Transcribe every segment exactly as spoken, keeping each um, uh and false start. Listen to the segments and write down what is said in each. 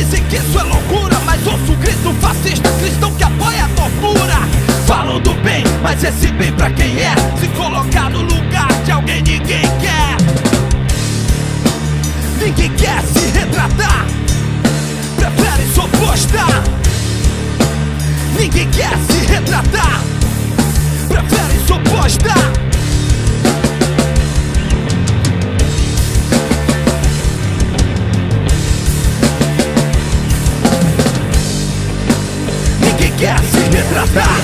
Dizem que isso é loucura, mas ouço o grito fascista cristão que apoia a tortura. Falam do bem, mas esse bem pra quem é? Se colocar no lugar de alguém ninguém quer. Ninguém quer se retratar, prefere se opostar. Ninguém quer se retratar, prefere se opostar. Ninguém quer se retratar.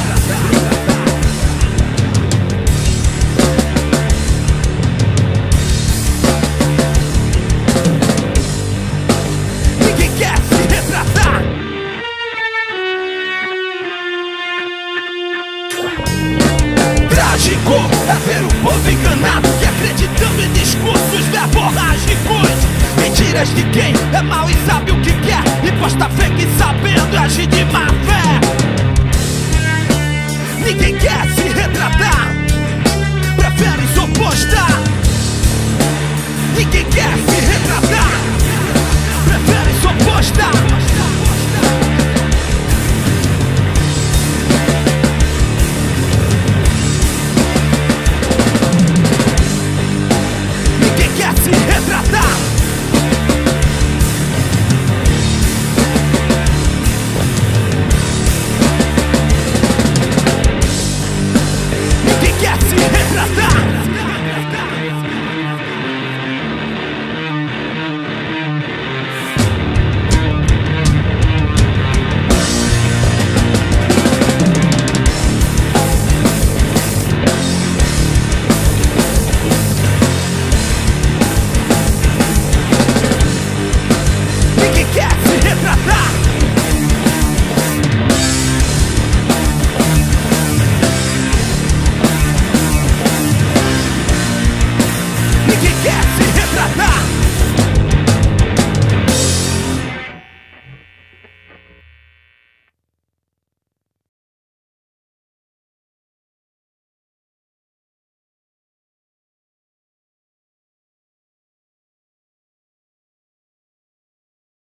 Ninguém quer se retratar. Trágico é ver o povo enganado e acreditando em discursos verborrágicos. Mentiras de quem é mau e sabe o que